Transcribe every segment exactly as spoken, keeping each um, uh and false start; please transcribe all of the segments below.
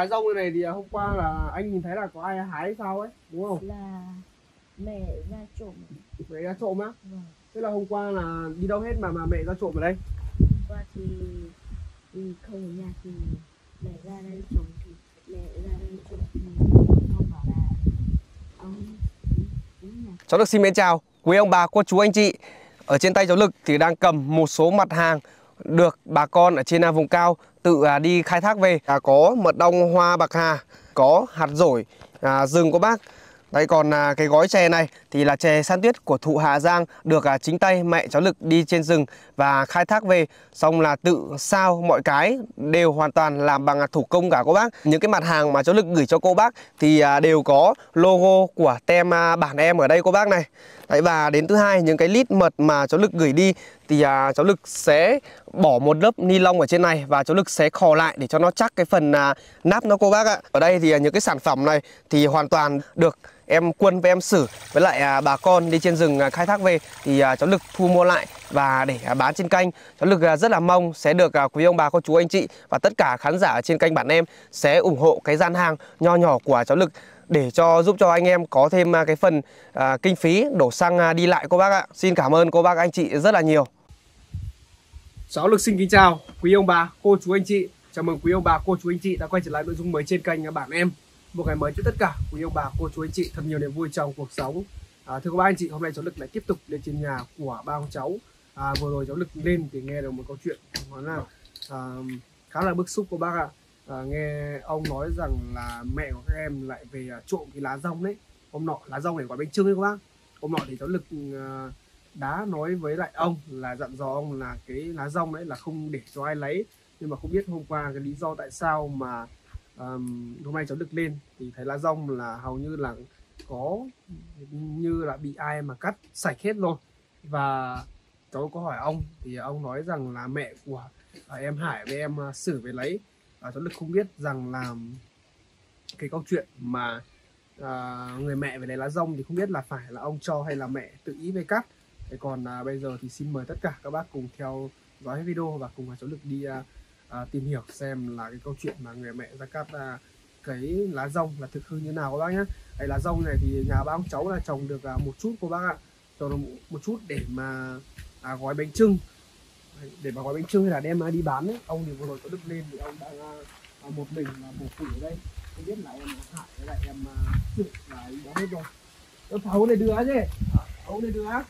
Lá dong này thì hôm qua là anh nhìn thấy là có ai hái sao ấy, đúng không? Là mẹ ra trộm. Mẹ ra trộm á? Vâng. Thế là hôm qua là đi đâu hết mà mà mẹ ra trộm ở đây? Hôm qua thì, thì không ở nhà thì mẹ ra đây trộm thì mẹ ra đây trộm thì ông bảo là ông nhà. Cháu Lực xin mến chào quý ông bà, cô chú, anh chị. Ở trên tay cháu Lực thì đang cầm một số mặt hàng được bà con ở trên vùng cao tự đi khai thác về. À, có mật ong hoa bạc hà, có hạt dổi à, rừng của bác. Đấy, còn à, cái gói chè này thì là chè san tuyết của thụ Hà Giang, được à, chính tay mẹ cháu Lực đi trên rừng và khai thác về, xong là tự sao mọi cái đều hoàn toàn làm bằng à, thủ công cả cô bác. Những cái mặt hàng mà cháu Lực gửi cho cô bác thì à, đều có logo của tem à, bản em ở đây cô bác này. Đấy, và đến thứ hai, những cái lít mật mà cháu Lực gửi đi thì à, cháu Lực sẽ bỏ một lớp ni lông ở trên này và cháu Lực sẽ khò lại để cho nó chắc cái phần à, nắp nó cô bác ạ. Ở đây thì à, những cái sản phẩm này thì hoàn toàn được em Quân với em Sử với lại à, bà con đi trên rừng à, khai thác về thì à, cháu Lực thu mua lại và để à, bán trên kênh. Cháu Lực à, rất là mong sẽ được à, quý ông bà, cô chú, anh chị và tất cả khán giả ở trên kênh bản em sẽ ủng hộ cái gian hàng nho nhỏ của cháu Lực để cho giúp cho anh em có thêm à, cái phần à, kinh phí đổ xăng à, đi lại cô bác ạ. Xin cảm ơn cô bác, anh chị rất là nhiều. Cháu Lực xin kính chào quý ông bà, cô chú, anh chị. Chào mừng quý ông bà, cô chú, anh chị đã quay trở lại nội dung mới trên kênh bản em. Một ngày mới cho tất cả quý ông bà, cô chú, anh chị thật nhiều niềm vui trong cuộc sống. À, thưa các bác anh chị, hôm nay cháu Lực lại tiếp tục lên trên nhà của ba ông cháu. À, vừa rồi cháu Lực lên thì nghe được một câu chuyện nói là à, khá là bức xúc của bác ạ. À, nghe ông nói rằng là mẹ của các em lại về trộm cái lá dong đấy. Hôm nọ lá dong để gói bánh chưng đấy các bác. Hôm nọ thì cháu Lực à, đã nói với lại ông là dặn dò ông là cái lá dong đấy là không để cho ai lấy. Nhưng mà không biết hôm qua cái lý do tại sao mà um, hôm nay cháu Lực lên thì thấy lá dong là hầu như là có như là bị ai mà cắt sạch hết rồi. Và cháu có hỏi ông thì ông nói rằng là mẹ của à, em Hải với em uh, Sử về lấy. Và cháu Lực không biết rằng là cái câu chuyện mà à, người mẹ về lấy lá dong thì không biết là phải là ông cho hay là mẹ tự ý về cắt. Thế còn à, bây giờ thì xin mời tất cả các bác cùng theo dõi video và cùng cháu Lực đi à, à, tìm hiểu xem là cái câu chuyện mà người mẹ ra cắt à, cái lá dong là thực hư như nào các bác nhé. Cái lá dong này thì nhà ba ông cháu là trồng được à, một chút cô bác ạ, trồng được một chút để mà à, gói bánh chưng, để mà gói bánh chưng hay là đem đi bán ấy. Ông thì vừa rồi có Đức lên thì ông đang à, một mình là một phủ ở đây, không biết là em Hải với lại em Sử là đã hết rồi. Em thấu này đưa chứ, thấu này đưa á.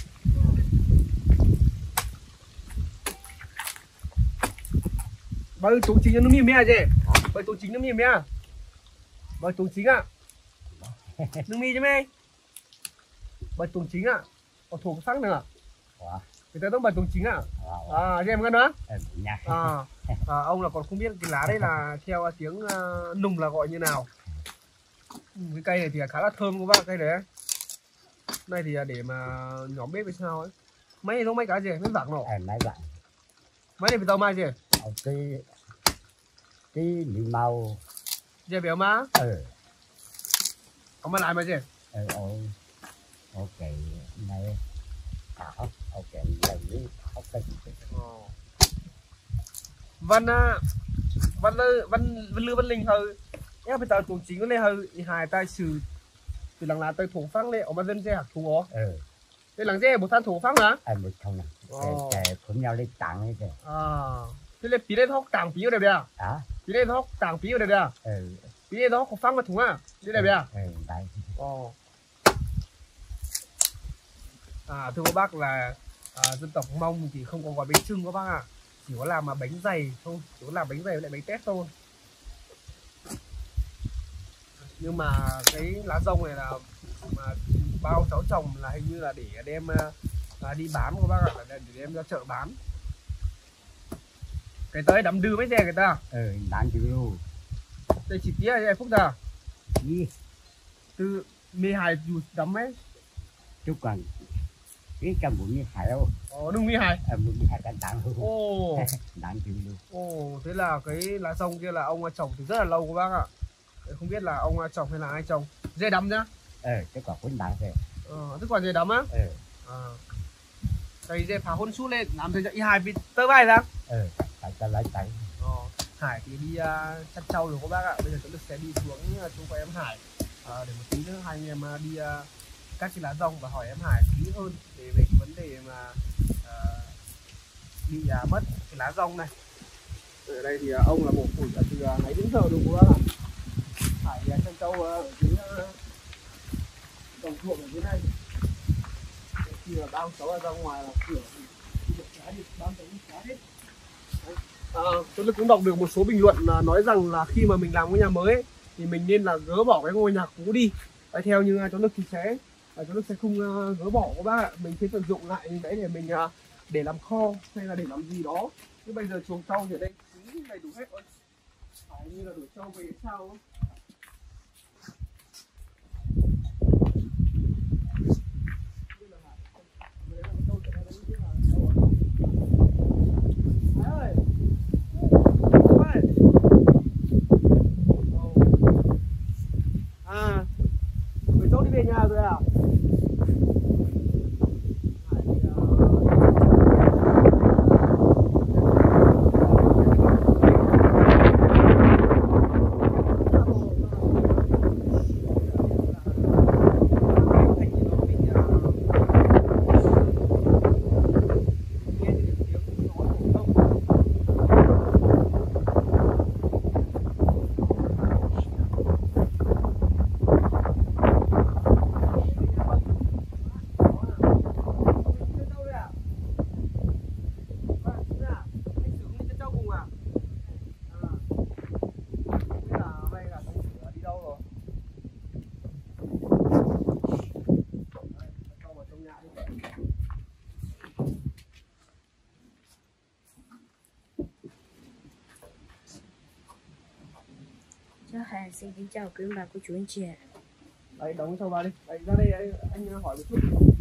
Bao nhiêu tốn chính nó mì mẹ chứ? Bao nhiêu tốn chính nó mì mẹ? Bao nhiêu tốn chính ạ? Nước mì chứ mẹ? Bao nhiêu tốn chính ạ? Có thổ sắc nữa. Người taต้องbao nhiêu tốn chính ạ? À, cho em cái nữa. À, à, ông là còn không biết cái lá đấy là theo tiếng uh, nùng là gọi như nào. Cái cây này thì khá là thơm các bác, cây đấy. Đây thì để mà nhóm bếp hay sao ấy. Mấy này nó mấy cái gì? Mấy vẳng nọ. Mấy vẳng. Mấy này phải tao mai gì? Cái cái mì màu. Gì béo má? Ừ. Ông mà lại mà gì? Ừ, ok này. À, ok này đi. Ok. Văn Văn Lư Văn Văn Lư Văn Linh hơi. Em phải tao tuồng chính cái này hơi hài tai sử từ làng lá tới thủ phăng này ở bên dân xe thủ ó. Ừ. Đây làng xe một than thủ phăng hả? À một thằng này. Cái cũng nhau đi tặng ấy kìa. À. Thế là phí đây thóc tàng phí ở đây à? À. Phí đây thóc tàng phí ở đây à? Ừ. Phí đây thóc có phăng vào thùng à? Đây đây à? Ừ, đấy. Ồ. À, thưa các bác là à, dân tộc Mông thì không có gói bánh chưng các bác ạ. À. Chỉ có làm mà bánh dày thôi, chỉ có làm bánh dày với lại bánh tét thôi. Nhưng mà cái lá dong này là mà bao cháu trồng là hình như là để đem à, đi bán các bác ạ, là để đem ra chợ bán. Cái tới đắm đưa mấy xe người ta. Ừ, bán chữ luôn. Đây chỉ tía này Phúc ta. Gì? Từ mười hai dù đắm ấy. Chú còn cái trăm bốn mươi hai đâu. Ồ, đúng mười hai. À, bốn mươi hai căn tặng luôn. Ồ. Đáng chữ luôn. Ồ, thế là cái lá dong kia là ông trồng từ rất là lâu các bác ạ. Không biết là ông trồng hay là ai trồng. Dê đắm nhá. Ừ, chứ còn cũng đáng thế. Ờ, tức còn dê đắm á. Ừ. À. Đây dê phá hôn suốt lên làm thế cho y hai bị tơ vai ra. Ừ, phải cho lấy tay. Ờ. Hải thì đi uh, chăn trâu rồi các bác ạ. Bây giờ cháu Lực sẽ đi xuống uh, chỗ của em Hải uh, để một tí nữa hai anh em uh, đi uh, cắt cái lá rong và hỏi em Hải kỹ hơn để về cái vấn đề mà uh, bị uh, mất cái lá rong này. Ở đây thì uh, ông là bổ củi từ uh, nãy đến giờ luôn các bác ạ. Hải thì uh, chăn trâu uh, ở dưới uh, đồng ruộng ở dưới này. Khi là bao cháu ra ngoài là cửa thì cá thì bao cháu cá hết. À, tôi cũng đọc được một số bình luận là nói rằng là khi mà mình làm ngôi nhà mới ấy, thì mình nên là gỡ bỏ cái ngôi nhà cũ đi. Và theo như cháu Lực thì sẽ cháu Lực sẽ không uh, gỡ bỏ các bác ạ. Mình sẽ tận dụng lại như đấy để mình uh, để làm kho hay là để làm gì đó. Chứ bây giờ chuồng trâu thì ở đây cũng đầy đủ hết rồi. Phải như là đuổi trâu về sao không? À, người cháu đi về nhà rồi à? Cho Hà xin kính chào quý ông bà cô chú anh chị ạ. Đấy, đóng cho vào đi. Đấy, ra đây anh, anh hỏi một chút.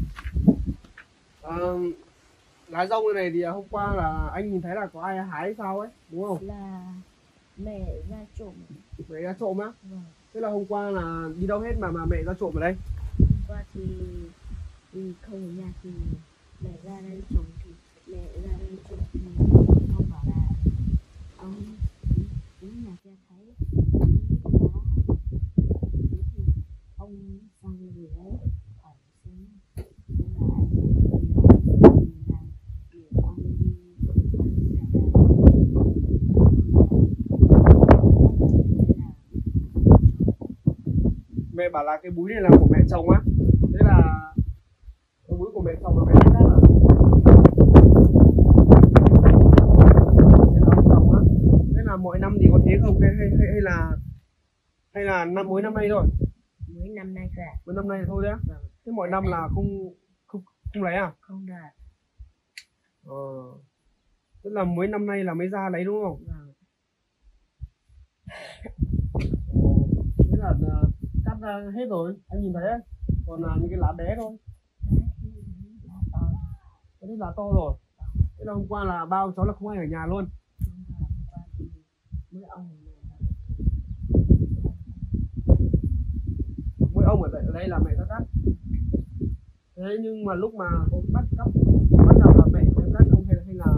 À, lá rong này thì hôm qua là anh nhìn thấy là có ai hái sao ấy, đúng không? Là mẹ ra trộm. Mẹ ra trộm á? Vâng. Thế là hôm qua là đi đâu hết mà mà mẹ ra trộm ở đây? Hôm qua thì vì không ở nhà thì mẹ ra đây trộm thì mẹ ra đây trộm thì ông bảo là ông đến nhà kia thấy ông sang người đấy hỏi xem nên là anh thì là để ông đi mẹ bảo là cái búi này là của mẹ chồng á. Thế là cái búi của mẹ chồng là mẹ cắt à? Thế là ông chồng á. Thế là mỗi năm thì có thế không hay hay, hay, hay là hay là năm mỗi năm nay thôi? Mấy năm nay cả. Mỗi năm nay thôi đấy á? Vâng. Thế mỗi năm là không không không lấy à? Không đạt. Ờ. Tức là mỗi năm nay là mới ra lấy đúng không? Vâng. Thế là uh, cắt ra hết rồi, anh nhìn thấy ấy. Còn là những cái lá bé thôi. Cái đấy lá to rồi. Thế là hôm qua là bao cháu là không ai ở nhà luôn. Mỗi ông ở đây, ở đây là mẹ đã cắt. Thế nhưng mà lúc mà có bắt cắt bắt đầu là mẹ em cắt không hay là hay là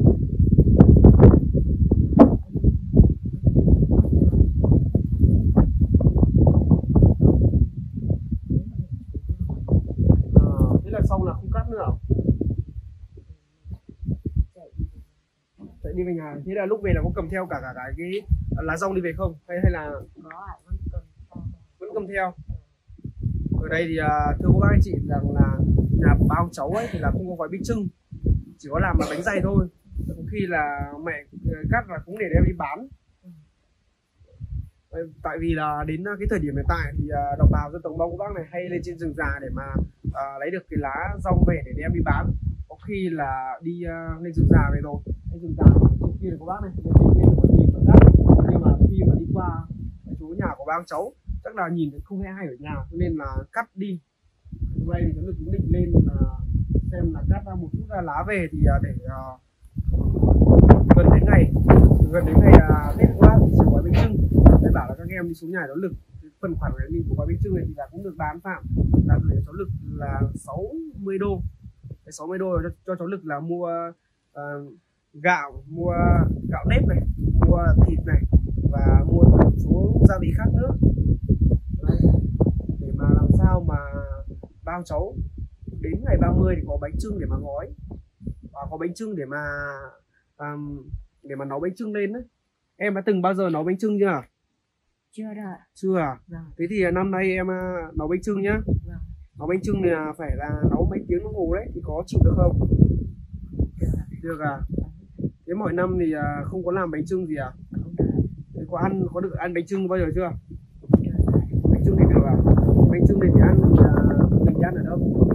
xong là không cắt nữa à? Chạy đi về nhà. Thế là lúc về là có cầm theo cả cả cái, cái lá rong đi về không? Hay hay là có ạ, vẫn cầm theo. Vẫn cầm theo. Ở đây thì uh, thưa các bác anh chị rằng là nhà bao cháu ấy thì là không có gói bánh chưng, chỉ có làm là bánh dày thôi. Có khi là mẹ cắt là cũng để đem đi bán. Tại vì là đến cái thời điểm hiện tại thì uh, đồng bào dân tộc Mông của bác này hay lên trên rừng già để mà uh, lấy được cái lá rong về để đem đi bán. Có khi là đi uh, lên rừng già về rồi, lên rừng già trên kia của bác này, lên trên kia mà tìm mà cắt. Nhưng mà khi mà đi qua chỗ nhà của bác cháu chắc là nhìn thấy không thấy ai ở nhà cho nên là cắt đi. Hôm nay thì cháu cũng định lên uh, xem là cắt ra một chút ra lá về thì uh, để uh, gần đến ngày gần đến ngày uh, Tết quá thì sẽ gói bánh chưng. Để bảo là các em đi xuống nhà cháu Lực phần khoản của mình của gói bánh chưng này thì là cũng được bán phạm là gửi cho cháu Lực là sáu mươi đô. Cái sáu mươi đô cho, cho cháu Lực là mua uh, gạo, mua gạo nếp này, mua thịt này và mua một số gia vị khác nữa. Đấy. Để mà làm sao mà bao cháu đến ngày ba mươi thì có bánh chưng để mà gói và có bánh chưng để mà um, để mà nấu bánh chưng lên đấy. Em đã từng bao giờ nấu bánh chưng chưa? Chưa đâu ạ. Chưa à? Vâng. Thế thì năm nay em uh, nấu bánh chưng nhá. Vâng. Nấu bánh chưng thì là phải là nấu mấy tiếng đồng hồ đấy, thì có chịu được không? Được à? Thế mọi năm thì uh, không có làm bánh chưng gì à? Không được. Thế có ăn có được ăn bánh chưng bao giờ chưa? Chưa. Bánh chưng thì được à? Bánh chưng thì, thì ăn thì uh, mình ăn ở đâu?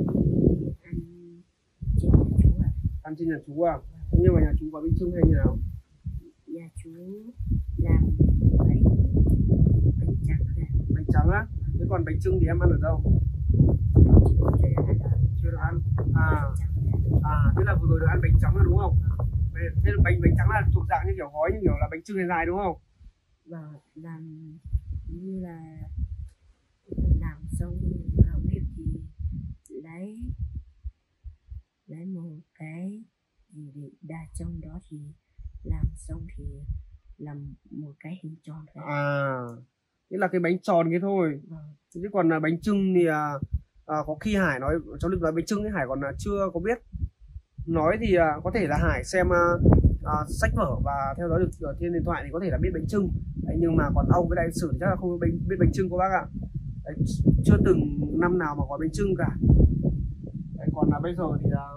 Ăn trên nhà chú ạ. Ăn trên nhà chú à? Thế nhưng mà nhà chú có bánh chưng hay như nào? Nhà chú làm bánh bánh trắng thôi. Bánh trắng á? Thế còn bánh chưng thì em ăn ở đâu? Chưa được ăn ạ. Chưa được ăn. À, à thế là vừa rồi được ăn bánh trắng rồi đúng không? Thế là bánh bánh trắng là thuộc dạng như kiểu gói, như kiểu là bánh chưng dài dài đúng không? Vâng, làm như là làm xong gạo nếp thì lấy lấy một cái gì để đa trong đó thì làm xong thì làm một cái hình tròn thôi. À, nghĩa là cái bánh tròn cái thôi. Vâng. Chứ còn là bánh chưng thì à, à, có khi Hải nói cháu Lực nói bánh chưng ấy, Hải còn là chưa có biết. Nói thì à, có thể là Hải xem à, à, sách vở và theo dõi được ở trên điện thoại thì có thể là biết bánh chưng. Đấy, nhưng mà còn ông với đại sử thì chắc là không biết bánh, biết bánh chưng cô bác ạ. Đấy, chưa từng năm nào mà có bánh chưng cả. Đấy, còn là bây giờ thì à,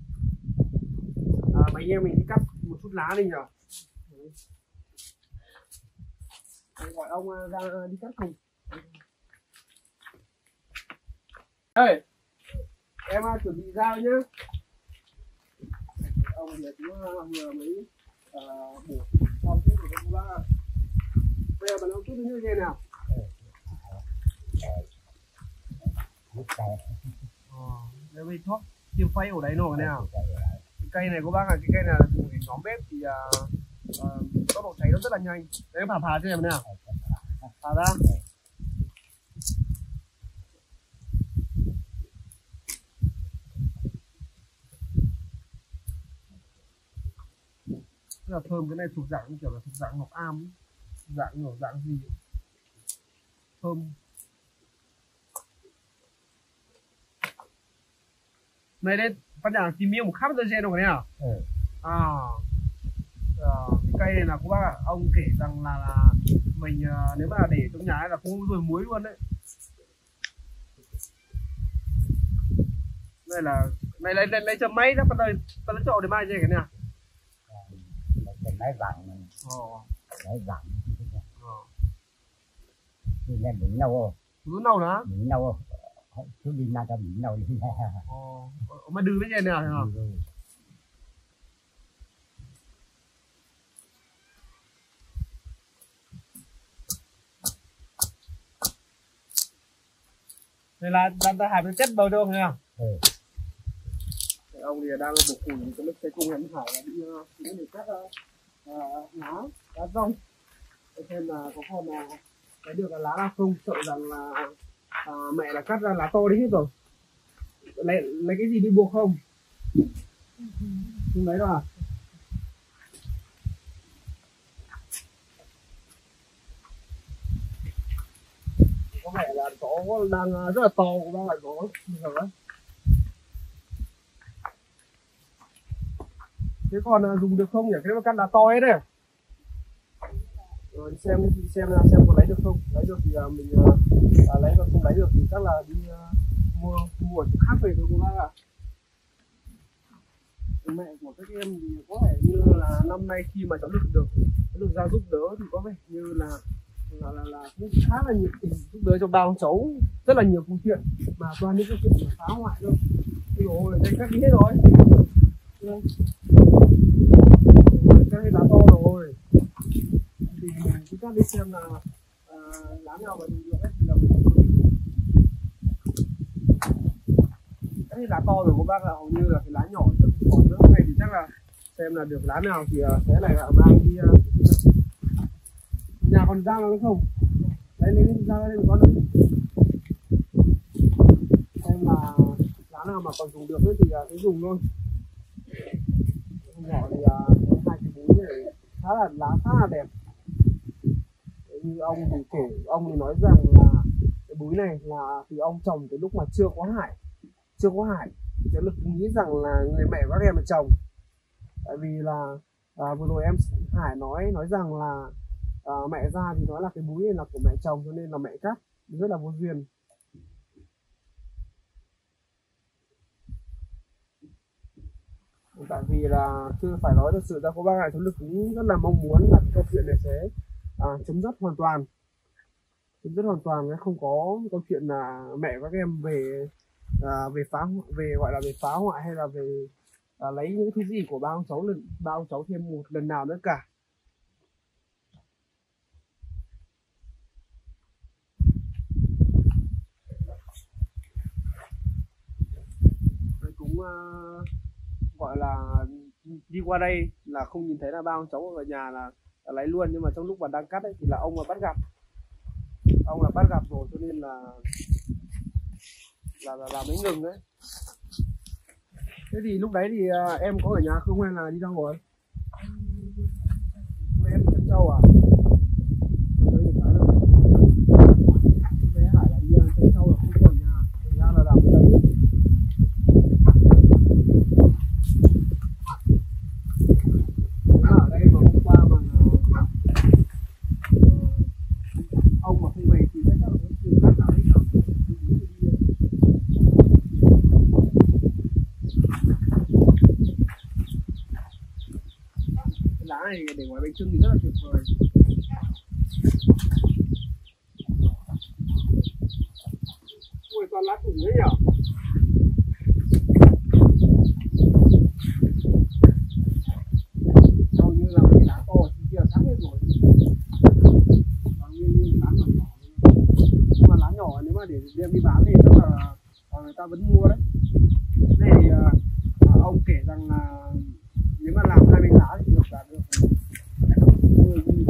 à, mấy anh em mình đi cắt một chút lá đi nhở. Đấy, gọi ông ra đi cắt cùng. Ê, em chuẩn bị dao nhá. Ông thì cũng vừa mới uh, bổ xong hết rồi các bác. Bây giờ bạn ông chút như thế nào? Ờ, đây bây thoát tiêm phay ở đấy nổi nào. Cái cây này các bác là cái cây này là dùng để nhóm bếp thì uh, uh, tốc độ cháy nó rất là nhanh. Đấy phà phà xem nào. Phà ra. Rất là thơm. Cái này thuộc dạng kiểu là thuộc dạng ngọc am, dạng kiểu dạng gì ấy. Thơm. Này đây phát nhà tìm miếng một khắp ra gen rồi nào. Ừ. À, à cái cây này là cô bác ạ, ông kể rằng là, là mình uh, nếu mà để trong nhà là không rồi muối luôn đấy. Đây là này lấy lấy, lấy chấm máy đó, bắt đầu bắt đầu trộn để mai gì cái nào. Lấy vàng. Ồ. Lấy vàng. Ờ. Thì lên biển đâu? Biển đâu đó? Biển đâu? Chú đi ra cho biển đâu đi. Ồ. Mà đưa với gì nào hả? Đây là đang ta Hải chất bầu đâu nha. Ừ. Ông thì đang bổ củi thì cái lúc cái cung em Hải là bị những người cắt uh, lá lá rong. Để xem là có con nào cái được là lá nào không, sợ rằng là à, mẹ là cắt ra lá to đi hết rồi. Lấy lấy cái gì đi buộc không? Không lấy đâu à? Có vẻ là có đang rất là to, của bác lại có được đấy. Thế còn dùng được không nhỉ? Cái mà cắt lá to hết đấy. Rồi xem xem là xem có lấy được không, lấy được thì uh, mình uh, à, lấy, còn không lấy được thì chắc là đi uh, mua mua ở chỗ khác về thôi các bác ạ. Mẹ của các em thì có vẻ như là năm nay khi mà cháu được được được ra giúp đỡ thì có vẻ như là là là, là cũng khá là nhiệt tình giúp đỡ cho bao cháu rất là nhiều câu chuyện mà toàn những câu chuyện mà phá hoại thôi. Rồi đây cắt đi hết rồi. Cắt hết lá to rồi. Thì mình cứ cắt đi xem là à, lá nào mà dùng được hết thì là mình cắt hết lá to rồi các bác, là hầu như là cái lá nhỏ chứ không còn nữa. Cái này thì chắc là xem là được lá nào thì uh, sẽ lại là mang đi uh, nhà còn dao nó không, lấy lấy dao lên có nữa xem là lá nào mà còn dùng được thì uh, cứ dùng thôi. nhỏ thì à, hai cái búi này khá là lá khá là đẹp. Như ông thì kể, ông thì nói rằng là cái búi này là thì ông trồng từ lúc mà chưa có hải, chưa có hải. Thế Lực nghĩ rằng là người mẹ các em mà trồng, tại vì là à, vừa rồi em Hải nói nói rằng là à, mẹ ra thì nói là cái búi này là của mẹ chồng cho nên là mẹ cắt, rất là vô duyên. Tại vì là chưa phải nói thật sự ra có bác Hải Cháu Lực cũng rất là mong muốn là câu chuyện này sẽ à, chấm dứt hoàn toàn, chấm dứt hoàn toàn, không có câu chuyện là mẹ các em về à, về phá về gọi là về phá hoại hay là về à, lấy những thứ gì của ba ông cháu lần ba ông cháu thêm một lần nào nữa cả. Tôi cũng uh, gọi là đi qua đây là không nhìn thấy là ba ông cháu ở nhà là, là lấy luôn, nhưng mà trong lúc mà đang cắt ấy, thì là ông mà bắt gặp, ông là bắt gặp rồi cho nên là là là, là mới ngừng đấy. Thế thì lúc đấy thì uh, em có ở nhà không hay là đi đâu rồi? Em chân trâu à? Bé Hải là đi chân trâu là không có ở nhà, thành ra là làm cái đấy. Ở đây mà hôm qua mà uh, ông mà không về thì chắc là nó chưa cắt lại hết cả. Cái lá này để ngoài bánh trưng thì rất là tuyệt vời. Ui, toàn lá củng đấy nhở? Hầu như là cái lá to thì kia sáng hết rồi. Còn như, như lá nhỏ nhỏ. Nhưng mà lá nhỏ nếu mà để đem đi bán thì chắc là người ta vẫn mua đấy. Đây thì uh, ông kể rằng là nếu mà làm hai mươi lá thì được là được mười nghìn.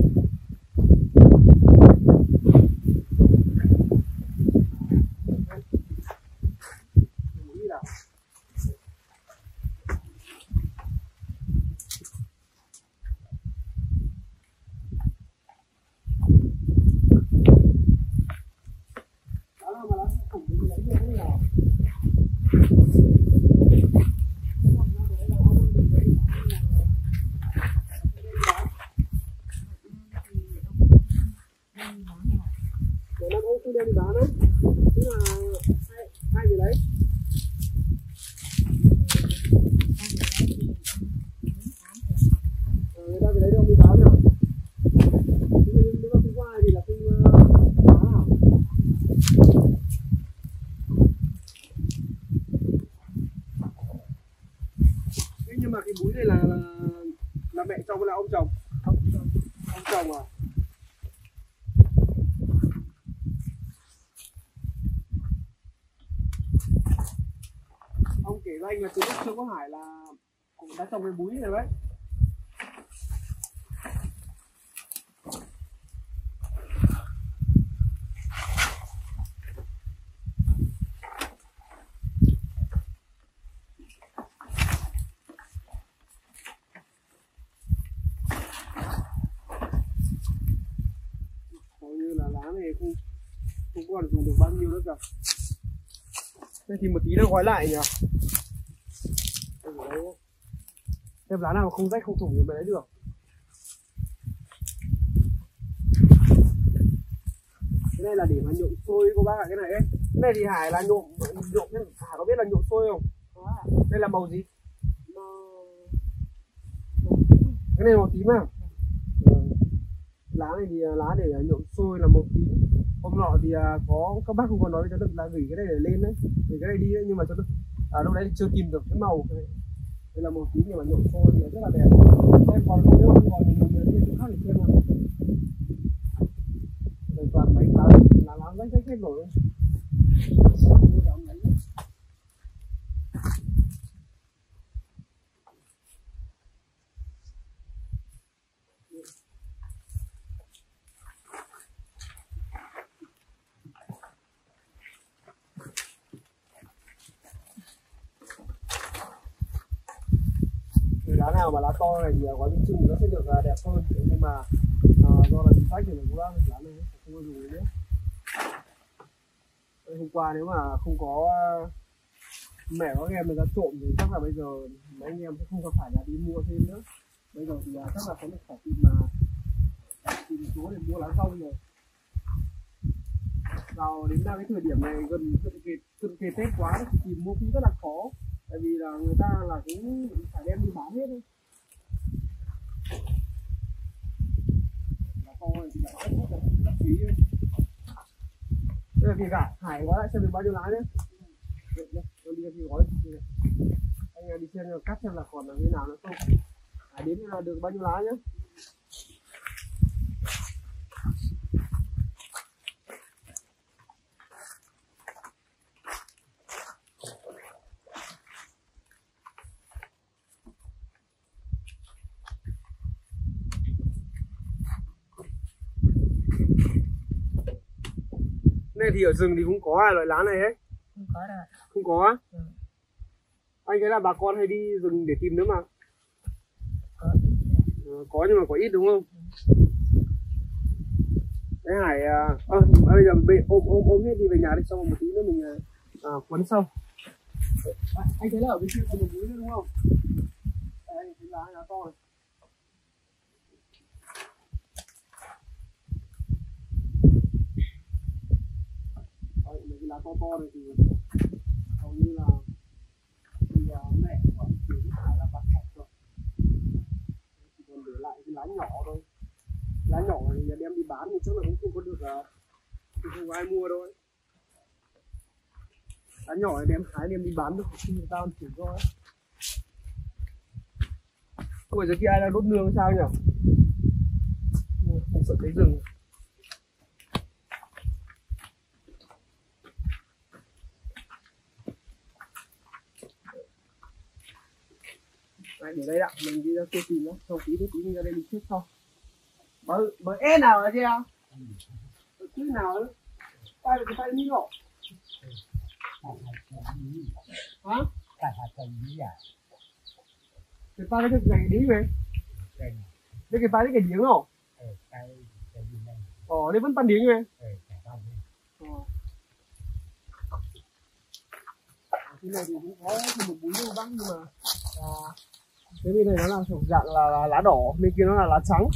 Đem đi bán đấy, tức là hai hai người lấy. À, người ta về lấy đâu mới bán nhỉ? Nhưng mà nếu mà không qua thì là không bán à? Thế nhưng mà cái búi này là là, là mẹ chồng hay là ông chồng? Ông chồng. Ông chồng à? Ông kể với anh là từ lúc chưa có Hải là cũng đã trồng cái búi này đấy. Hầu như là lá này không không còn dùng được bao nhiêu nữa cả. Thế thì một tí nữa gói lại nhỉ? Thêm lá nào mà không rách không thủng thì mới lấy được. Cái này là để mà nhộn xôi cô bác ạ, cái này ấy. Cái này thì Hải là nhộn nhộn Hải có biết là nhộn xôi không? Có ạ. Đây là màu gì? Màu cái này màu tím à? Ừ. Lá này thì lá để nhộn xôi là màu tím. Hôm nọ thì có các bác không còn nói với cháu Lực là gửi cái này để lên đấy, gửi cái này đi đấy, nhưng mà cháu Lực à, lúc đấy thì chưa tìm được cái màu này. Đây là màu tím nhưng mà nhộn xôi thì rất là đẹp. Em còn không, nếu mà không còn thì mình đi chỗ khác để xem nào. Đây toàn mấy lá lá lá rách rách hết rồi. Lá nào mà lá to này nhiều quá bên chung nó sẽ được đẹp hơn, nhưng mà à, do là chính sách thì mình cũng đã lá này không có dùng nữa. Hôm qua nếu mà không có mẹ có anh em người ta trộm thì chắc là bây giờ mấy anh em sẽ không có phải là đi mua thêm nữa. Bây giờ thì chắc là có được phải tìm mà tìm số để mua lá rong rồi. Vào đến ra cái thời điểm này gần cận kề cận kề Tết quá thì tìm mua cũng rất là khó, tại vì là người ta là cũng phải đem đi bán hết thôi. Lá to này thì lại rất là đắt phí. Bây giờ thì cả Hải gói lại xem được bao nhiêu lá nhé. Tôi đi thì gói anh em đi xem cắt xem là còn là như nào nữa không. Hải đến là được bao nhiêu lá nhé. Này thì ở rừng thì cũng có hai loại lá này ấy. Không có đâu. Không có á? Ừ. Anh thấy là bà con hay đi rừng để tìm nữa mà. Có ít. À, có nhưng mà có ít đúng không? Ừ. Đấy Hải à, à, bây giờ mình ôm ôm ôm hết đi về nhà đi, xong rồi một tí nữa mình à, quấn xong. À, anh thấy là ở bên kia còn một núi nữa đúng không? Đây, anh thấy lá lá to này. Đấy, mấy cái lá to to này thì hầu như là thì uh, mẹ của chị Hải là bắt sạch rồi, chỉ còn để lại cái lá nhỏ thôi. Lá nhỏ này đem đi bán thì chắc là cũng không có được, uh, không có ai mua đâu ấy. Lá nhỏ này đem hái đem đi bán được khi người ta ăn thử thôi. Ôi giờ kia ai đang đốt nương sao nhỉ? Không sợ cháy rừng. Đấy, để đây ạ, mình đi ra kia tìm nó, xong tí tí mình ra đây mình trước sau. Bờ bờ e nào hả chị ạ? Bờ chứ nào nữa? Tay là cái tay mi nhỏ. Hả? Cái hạt cây gì à? Cái tay cái này đi về. Đây cái tay cái điếng không? Ờ, cái cái gì đây? Ờ, đây vẫn pan điếng về. Ờ, cái bao nhiêu? Ờ. Cái này thì cũng có một búi đâu băng nhưng mà à, cái bên này nó là thuộc dạng là, là lá đỏ, bên kia nó là lá trắng.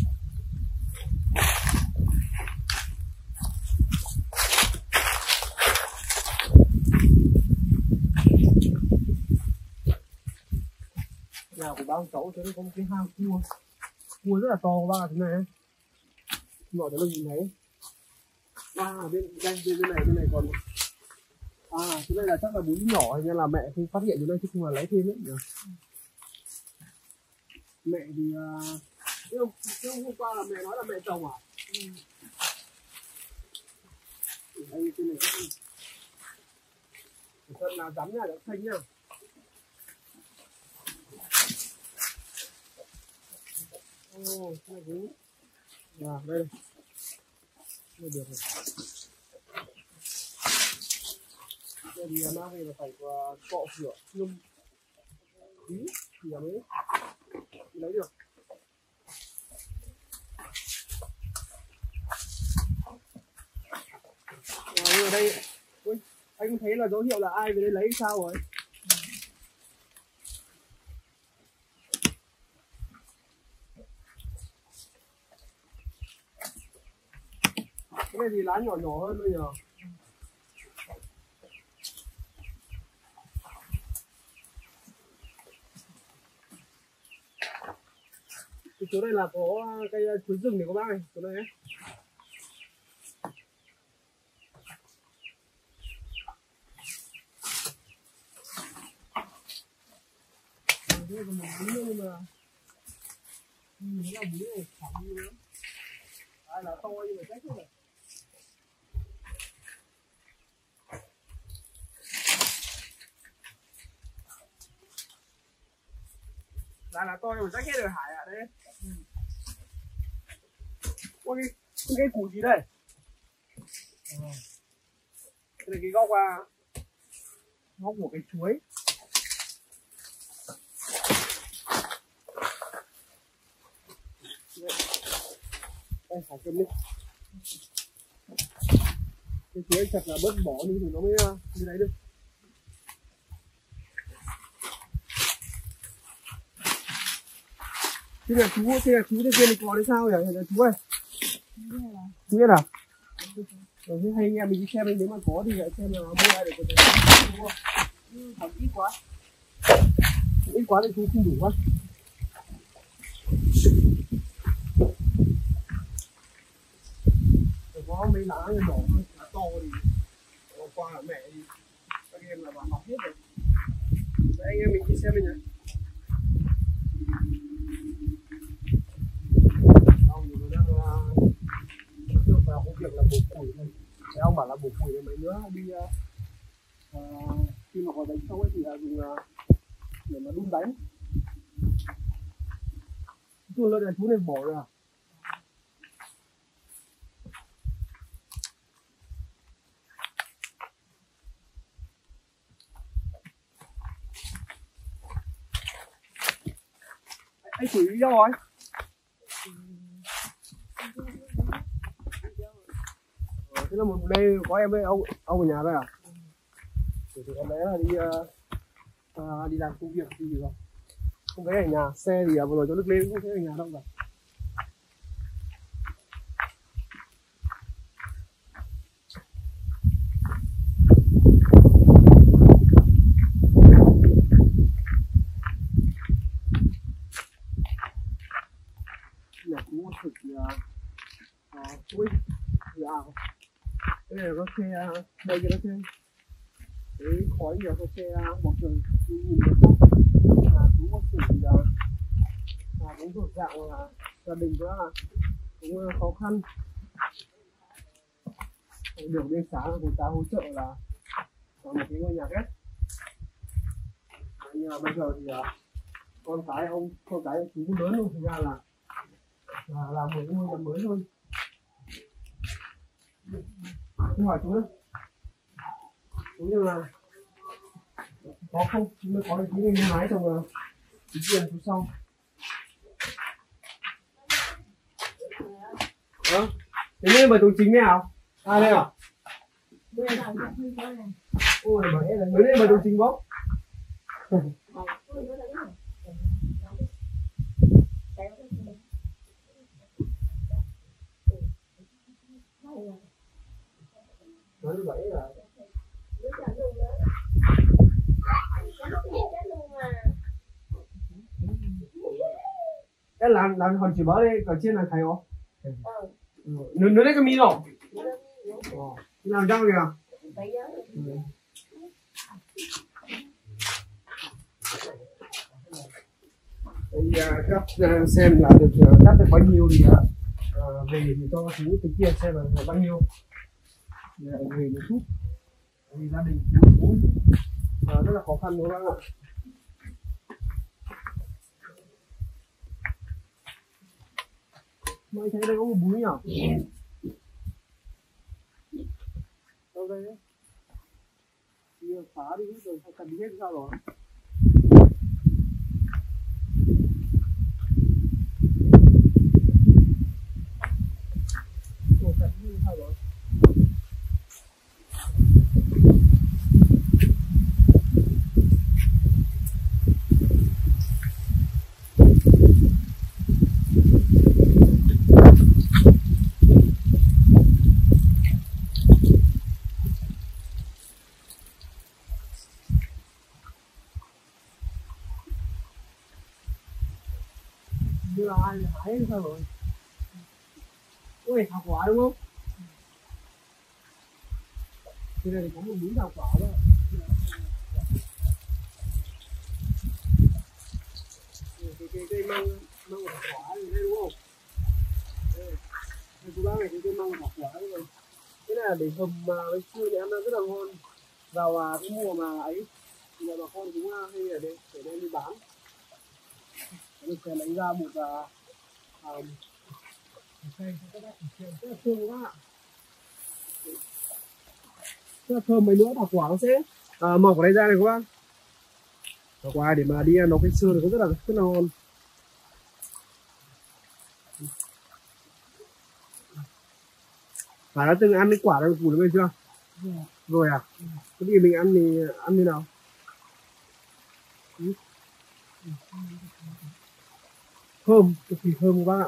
Nhà của ba ông cháu cho nó có một cái hang cua, cua rất là to ba thế này, mọi thứ nó nhìn thấy. À bên đây bên này bên này còn à cái này là chắc là bún nhỏ nên là mẹ không phát hiện chỗ đây chứ không là lấy thêm nữa nhỉ. Mẹ thì uh, chứ hôm, chứ hôm qua là mẹ nói là mẹ trồng à? Ừ. Đây cái này cái thân là rắn nha, đã xanh nha. Ô, oh, cái này cũng à, đây đây đây được rồi. Đây thì mang về là phải cọ rửa ngâm tí thì là mới lấy được. À, ở đây ui, anh thấy là dấu hiệu là ai về đây lấy sao rồi? Cái này thì lá nhỏ nhỏ hơn bây giờ. Cái chỗ này là có cây chuối rừng này các bác này, chỗ này ấy. Đây là một bún nhưng mà nhìn thấy là bún này chẳng như nữa. Ai là to nhưng mà cách thế này. Là là to nhưng mà rách hết rồi Hải ạ. Đây. Ừ. Ôi cái, cái cây củ gì đây? Ừ. Đây là cái góc à, góc của cái chuối. Đây, thả cơm đi. Cái chuối chặt là bớt bỏ đi thì nó mới như đấy được. Thế là chú, thế là chú thế kia thì có đấy sao nhỉ? Là chú ơi. Chú biết à? Rồi thế hay anh em mình đi xem nếu mà có thì lại xem là mua ai để có thể mua. Thật ít quá. Ít quá thì chú không đủ quá. Có mấy lá nhỏ thôi, lá to thì hôm qua là mẹ thì các em là bảo học hết rồi. Đấy, anh em mình đi xem đi nhé. Ông thì đang trước vào công việc là bổ củi thôi. Thế ông bảo là bổ củi mấy nữa đi uh, khi mà có đánh xong ấy thì là dùng uh, để mà đun đánh. Chú lên này chú này bỏ rồi à? Anh xử lý đâu rồi? Ờ, thế là một đây có em với ông ông ở nhà đây à? Thì em bé là đi uh, đi làm công việc gì rồi? Không thấy ở nhà, xe thì vừa rồi cho Đức lên không thấy ở nhà đâu cả. Thực chuối gạo, cái này có xe đây kia nó xe cái khói nhiều có xe một trời nhìn được là chú có sự là là cũng thuộc dạng là gia đình có cũng khó khăn được bên xã người ta hỗ trợ là một cái ngôi nhà ghép nhưng mà bây giờ thì con cái ông con cái chú lớn luôn, thực ra là là làm một ngôi nhà mới thôi. Tôi hỏi chú đấy, cũng như là có không mới có được những cái hái trong chính quyền chú sau. Ờ, thế nên bởi tù chính nào? À đây à? Ôi bởi là mới nên bởi tù chính bốc. Nói như vậy là cái làm làm còn chỉ bảo đây còn trên là thầy không? Nữa nữa đấy cái mi đâu? Làm răng kìa. Thì các xem là được cắt được bao nhiêu thì uh, về thì cho chú tính tiền xem là bao nhiêu. Về một chút vì gia đình chú cũng uh, rất là khó khăn đúng không ạ? Mới thấy đây có một búi nhỉ? Đâu đây đấy? Bây giờ phá đi hết rồi, cần đi hết sao rồi? Ủa, cần đi sao rồi? Như là ai hái sao rồi? Ui, thảo quả đúng không? Cái này có một miếng thảo quả đó. Cái cây cây măng măng thảo quả này đây đúng không? Đây, cô bác này cái cây măng thảo quả rồi. Cái này là để hầm mà bánh chưng thì ăn rất là ngon. Vào cái mùa mà ấy thì là bà con cũng hay ở đây để đem đi bán. Mình sẽ lấy ra một uh, um, rất là thơm quá, rất là thơm. Mấy nữa thảo quả nó sẽ uh, mọc ở đây ra này các bác. Thảo quả để mà đi nấu cái xương thì cũng rất là rất là ngon. Hải đã từng ăn cái quả đằng củ này chưa? Rồi. Rồi à? Cái gì mình ăn thì ăn như nào? Ừ. Thơm, cực kỳ thơm các bác ạ.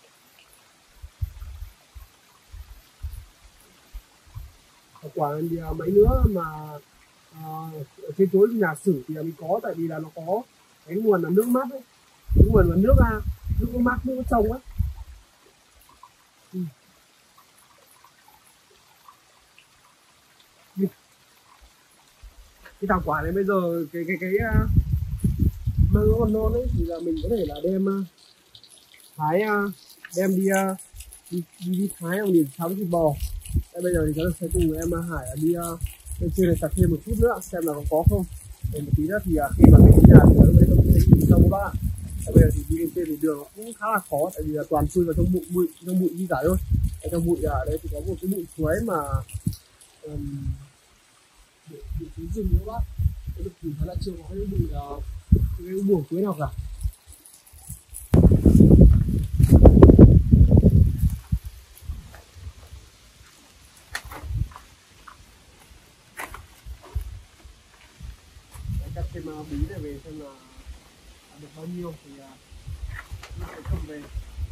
Quả này thì mấy nữa mà à, ở trên chỗ nhà xưởng thì mình có, tại vì là nó có cái nguồn là nước mát ấy, cái nguồn là nước à, nước mát, nước trong á. Ừ. Cái thảo quả này bây giờ cái cái cái uh, mang nó còn non ấy thì là mình có thể là đem uh, thái uh, đem đi, uh, đi đi đi thái hoặc đi cháo với thịt bò. Đây, bây giờ thì chúng ta sẽ cùng em Hải đi uh, bên trên này tập thêm một chút nữa xem là có có không. Để một tí nữa thì uh, khi mà mình đi nhà thì lúc đấy tôi sẽ đi trong các bạn. Bây giờ thì đi lên trên thì đường nó cũng khá là khó, tại vì là toàn chui vào trong bụi bụi trong bụi đi cả thôi. Ở trong bụi ở đây thì có một cái bụi chuối mà um, bụi chuối rừng các bác. Cái bụi thì khá là chưa có cái bụi uh, cái buồng chuối nào cả. Cắt thêm uh, bí này về xem là được bao nhiêu thì uh, nó sẽ không về.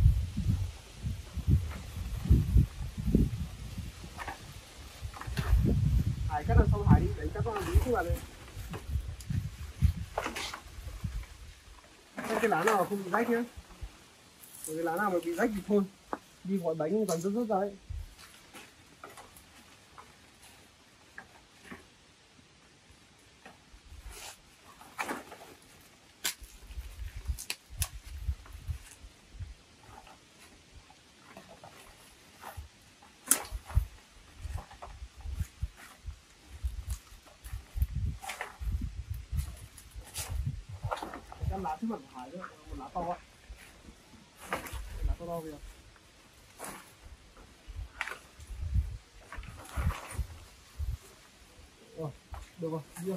Hải cắt đằng sau Hải đi, đánh cắt vào bí các bạn này. Cái lá nào không bị rách nhá. Cái lá nào mà bị rách thì thôi, đi gói bánh còn rất rất ra đấy. Cái lá trước mặt của Hải nữa, một lá to ạ. Lá to to kìa. Rồi, được rồi, đưa.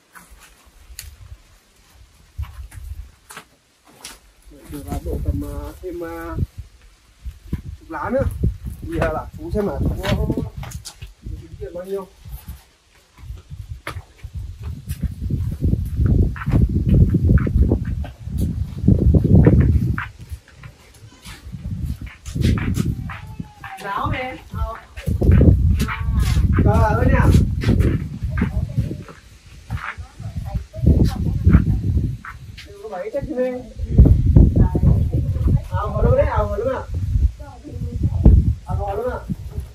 Được là độ tầm uh, thêm uh, chục lá nữa. Thì uh, là chú xem là chú có tính tiền bao nhiêu. Ráo về. Ờ. Trời ơi nè. Đừng có bẫy chết về. À, ngồi đâu đấy, à, ngồi đúng không? À, ngồi đúng không?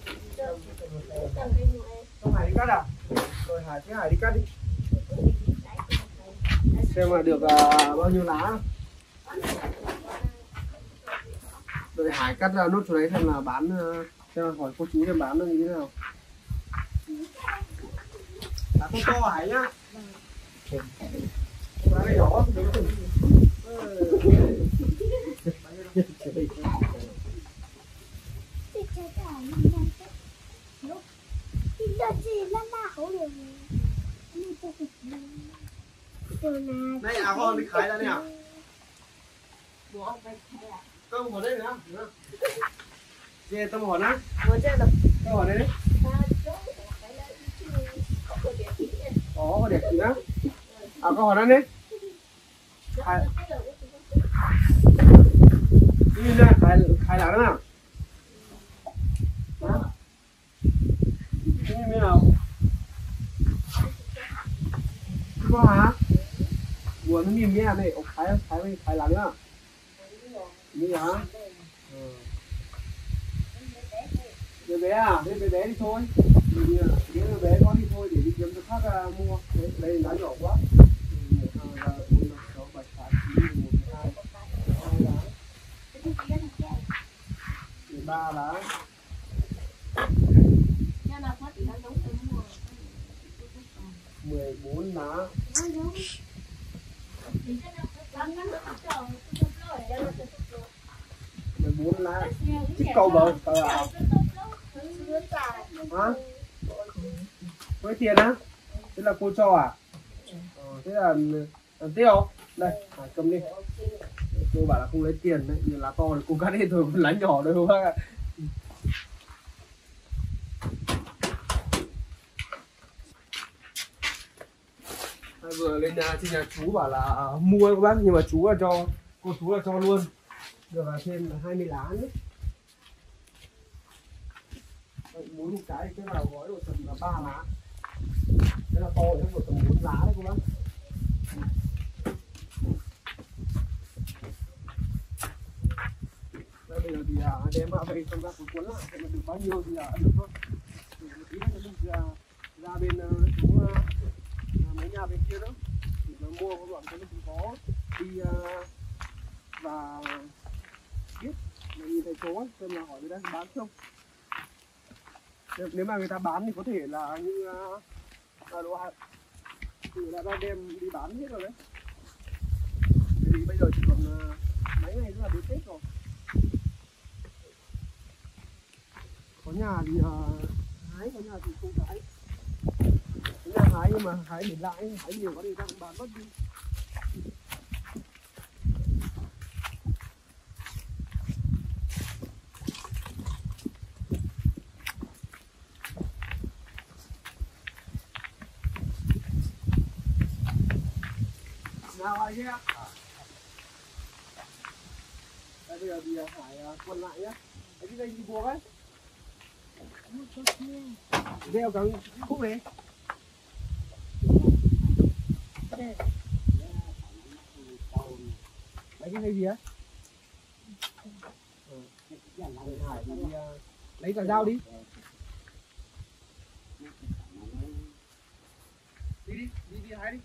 Không Hải đi cắt à? Rồi Hải, thế Hải đi cắt đi. Xem là được uh, bao nhiêu lá. Rồi Hải cắt ra nốt chỗ đấy xem là bán, xem là hỏi cô chú xem bán nó như thế nào. Lá không to Hải nhá. Lá này nhỏ. Đây à, con đi khái ra đây à? Tôm vào đây nữa. Dê tôm hòn á. Tôm hòn đây đấy. Có có đẹp gì đó. À, có hòn ăn đấy. Khai đi ra khai khai lá nào. Hả? Như thế nào? Có hả? Buồn nó mềm nha này, ông khai khai khai lá nữa. Như hả? Ừ. Bé bé à, bé bé bé đi thôi. Thì bé bé có đi thôi để đi kiếm chỗ khác uh, mua. Đấy, đây lá nhỏ quá. một, hai, ba, bốn, năm, sáu, bảy, tám, chín, mười một, hai, hai lá. mười ba lá. mười bốn lá. mười bốn lá. Chích câu bờ, cờ à? Hả? Với tiền á? Thế là cô cho à? Ờ, thế là làm tiêu. Đây, Hải cầm đi. Cô bảo là không lấy tiền đấy, nhưng lá to thì cô cắt hết thôi, lá nhỏ thôi không bác ạ. Vừa lên nhà trên nhà chú bảo là mua các bác, nhưng mà chú là cho cô chú là cho luôn, được là thêm là hai mươi lá nữa. Bốn một cái cái vào gói độ tầm là ba lá, thế là to chắc độ tầm bốn lá đấy các bác. Đây bây giờ thì à, đem vào đây trong ra cuốn cuốn lại, xem là được bao nhiêu thì à, được thôi. Thì một tí nữa mình ra, ra bên uh, chú uh, mấy nhà bên kia đó thì nó mua các bạn cho nó cũng có đi uh, và biết là nhìn thấy số ấy, xem là hỏi người ta bán không. Nếu, nếu mà người ta bán thì có thể là như uh, là đồ hàng thì người ta đang đem đi bán hết rồi đấy. Vì bây giờ chỉ còn uh, mấy ngày nữa là đến Tết rồi. Có nhà thì uh, hái, có nhà thì không hái. Có nhà hái nhưng mà hái để lại, hái nhiều có thì ta cũng bán mất đi. Nào ai nhé. Đây bây giờ thì Hải quần lại nhé. Cái gì đây đi buộc ấy. Đeo cái khúc này. Lấy cái gì á? Hải thì lấy cả dao đi. Đi đi, đi đi hái đi.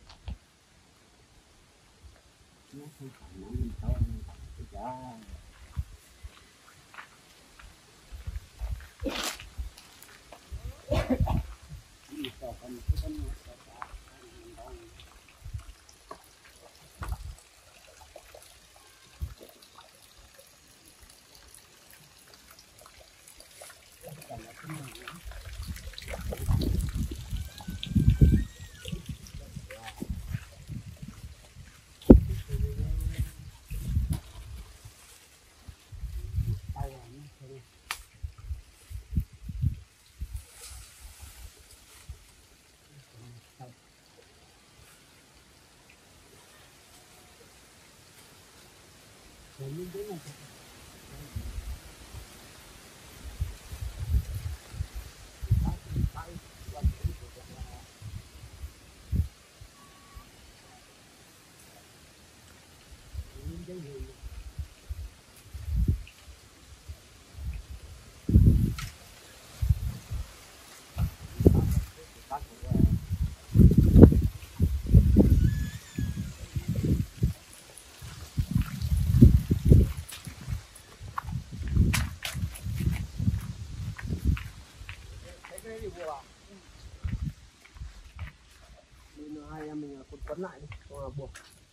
Nên hai em mình quấn quấn lại đi, xong là buộc.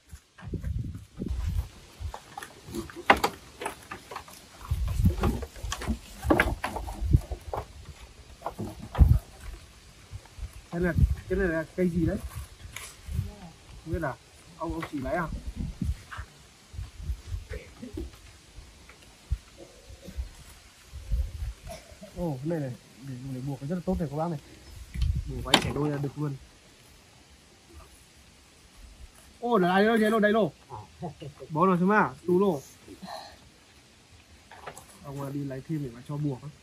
Cái này, cái này là cây gì đấy? Không biết à? Ông ông chỉ lấy à? Ồ, oh, cái này này, để, để buộc cái rất là tốt này các bác này. Buộc váy chẻ đôi là được luôn. Ô, oh, là đây đâu, đây đâu, đây đâu. Bó nào xem à, tú lô. Ông đi lấy thêm để mà cho buộc á.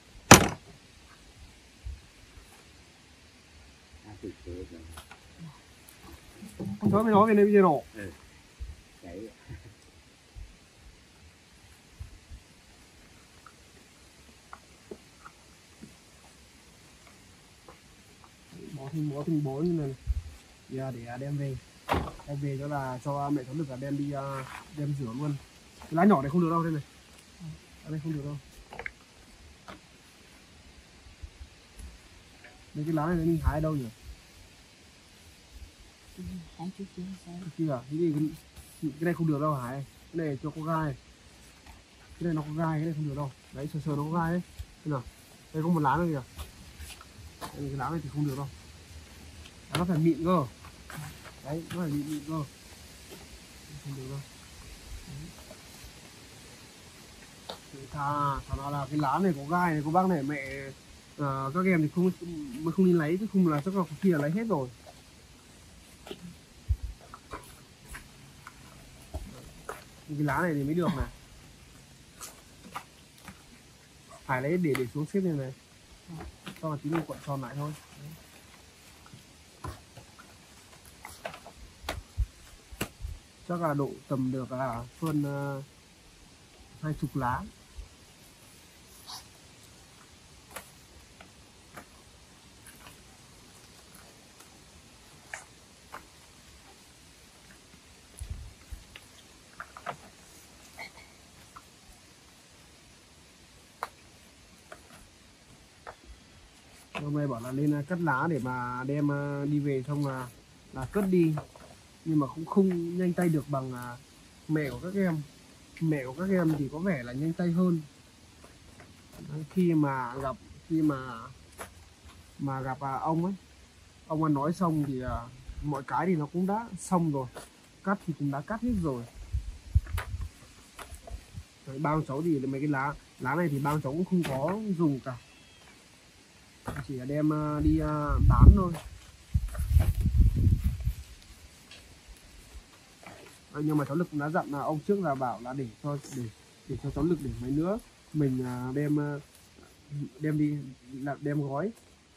Con chó mày nói cái này bây giờ nổ. Ừ. Đấy. Bó thêm bó thêm bó như này. Giờ để đem về. Đem về cho là cho mẹ Thắng Lực là đem đi đem rửa luôn. Cái lá nhỏ này không được đâu đây này. Ở đây không được đâu. Đây cái lá này mình hái đâu nhỉ? Hái chút chút sao? Kia à? Cái, cái, cái này không được đâu Hải. Cái này cho có gai. Cái này nó có gai, cái này không được đâu. Đấy sờ sờ nó có gai ấy. Thế nào? Đây có một lá nữa kìa. Đây, cái lá này thì không được đâu. Đó, nó phải mịn cơ. Đấy, nó phải mịn mịn cơ. Không được đâu. Thà, thà nào là cái lá này có gai này, có bác này mẹ à, các em thì không mới không đi lấy, chứ không là chắc là khi là lấy hết rồi. cái lá này thì mới được này. Phải lấy để để xuống xếp như này. Xong là tí mình cuộn tròn lại thôi. Chắc là độ tầm được là hơn uh, hai chục lá. Hôm nay bảo là lên cắt lá để mà đem đi về, xong là là cất đi, nhưng mà cũng không nhanh tay được bằng mẹ của các em. Mẹ của các em thì có vẻ là nhanh tay hơn. Khi mà gặp khi mà mà gặp à, ông ấy, ông ấy nói xong thì à, mọi cái thì nó cũng đã xong rồi, cắt thì cũng đã cắt hết rồi. Đấy, bao cháu thì mấy cái lá lá này thì bao cháu cũng không có dùng cả, chỉ là đem uh, đi uh, bán thôi. À, nhưng mà cháu Lực cũng đã dặn là ông trước là bảo là để cho để để cho cháu Lực để mấy nữa mình uh, đem uh, đem đi là đem gói.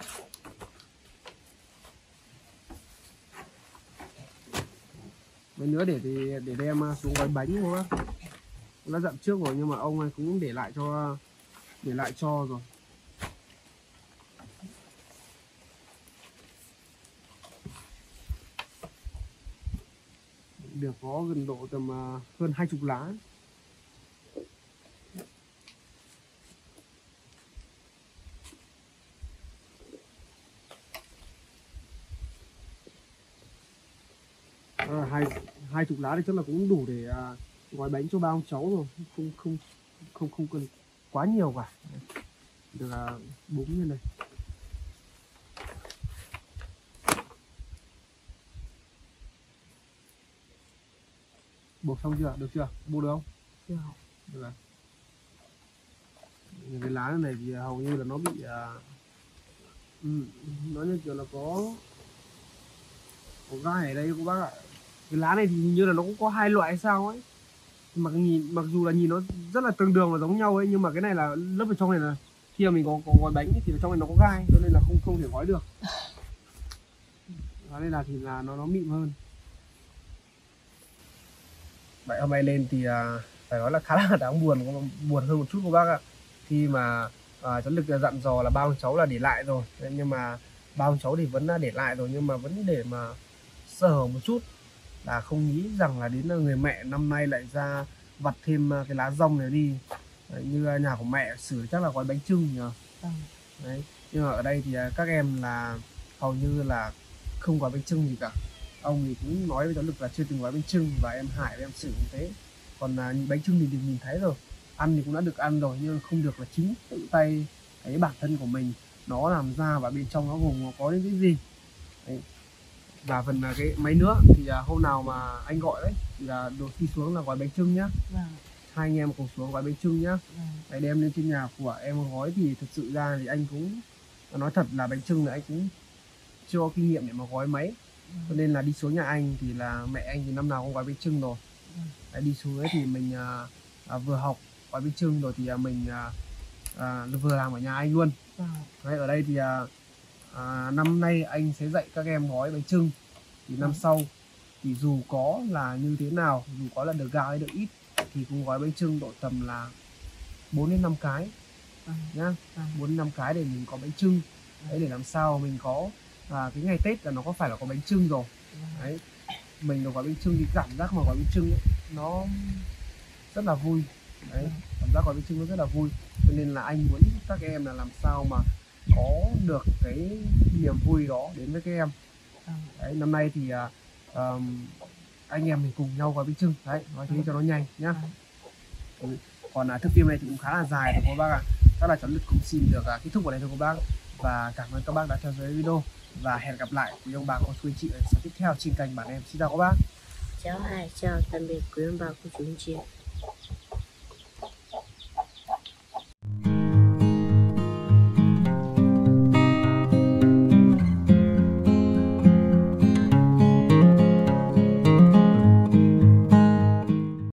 Mấy nữa để thì để đem uh, xuống gói bánh thôi á. Đã dặn trước rồi nhưng mà ông ấy cũng để lại cho để lại cho rồi. Được có gần độ tầm uh, hơn hai chục lá. À, hai hai chục lá thì chắc là cũng đủ để uh, gói bánh cho ba ông cháu rồi, không không không không cần quá nhiều cả. Được là uh, bốn như này. Buộc xong chưa? Được chưa? Buộc được không? Được. Được rồi. Cái lá này thì hầu như là nó bị uh, ừ, nó như kiểu là có có gai ở đây các bác ạ. Cái lá này thì hình như là nó cũng có hai loại hay sao ấy. Mặc nhìn mặc dù là nhìn nó rất là tương đương và giống nhau ấy, nhưng mà cái này là lớp ở trong này là khi mà mình có, có gói bánh ấy, thì ở trong này nó có gai, cho nên là không không thể gói được. Đó nên là thì là nó nó mịn hơn. Vậy hôm nay lên thì uh, phải nói là khá là đáng buồn, buồn hơn một chút cô bác ạ. Khi mà uh, cháu Lực dặn dò là bao cháu là để lại rồi, nhưng mà bao cháu thì vẫn để lại rồi, nhưng mà vẫn để mà sơ hở một chút, là không nghĩ rằng là đến người mẹ năm nay lại ra vặt thêm cái lá rong này đi. Đấy, như nhà của mẹ xử chắc là gói bánh chưng nhờ. Ừ. Đấy, nhưng mà ở đây thì các em là hầu như là không gói bánh chưng gì cả. Ông thì cũng nói với cháu Lực là chưa từng gói bánh chưng, và em Hải với em Sử cũng thế. Còn à, bánh chưng thì được nhìn thấy rồi, ăn thì cũng đã được ăn rồi, nhưng không được là chính tự tay cái bản thân của mình nó làm ra, và bên trong nó gồm nó có những cái gì. Đấy. Và phần là cái máy nữa thì à, hôm nào mà anh gọi đấy thì là đột khi xuống là gói bánh chưng nhá. Vâng. Hai anh em cùng xuống gói bánh chưng nhá. Vâng. Đấy, đem lên trên nhà của em gói thì thực sự ra thì anh cũng nói thật là bánh chưng là anh cũng chưa có kinh nghiệm để mà gói máy. Cho nên là đi xuống nhà anh thì là mẹ anh thì năm nào cũng gói bánh chưng rồi. Đấy, đi xuống ấy thì mình à, à, vừa học gói bánh chưng rồi thì à, mình à, à, vừa làm ở nhà anh luôn. Đấy, ở đây thì à, à, năm nay anh sẽ dạy các em gói bánh chưng, thì năm sau thì dù có là như thế nào, dù có là được gạo hay được ít, thì cũng gói bánh chưng độ tầm là bốn đến năm cái nhá, bốn đến năm cái để mình có bánh chưng. Đấy, để làm sao mình có và cái ngày Tết là nó có phải là có bánh chưng rồi. Đấy, mình được gói bánh chưng thì cảm giác mà gói bánh chưng ấy, nó rất là vui. Đấy, cảm giác gói bánh chưng nó rất là vui, cho nên là anh muốn các em là làm sao mà có được cái niềm vui đó đến với các em. Đấy, năm nay thì uh, um, anh em mình cùng nhau gói bánh chưng. Đấy, nói thế cho nó nhanh nhá. Ừ. Còn uh, thức phim này thì cũng khá là dài rồi cô bác ạ. À. Chắc là cháu Lực cũng xin được uh, kết thúc ở đây thôi cô bác, và cảm ơn các bác đã theo dõi video, và hẹn gặp lại quý ông bà cô chú anh chị ở số tiếp theo trên kênh bản em. Xin chào các bác. Chào hai, chào tạm biệt quý ông bà cô chú anh chị.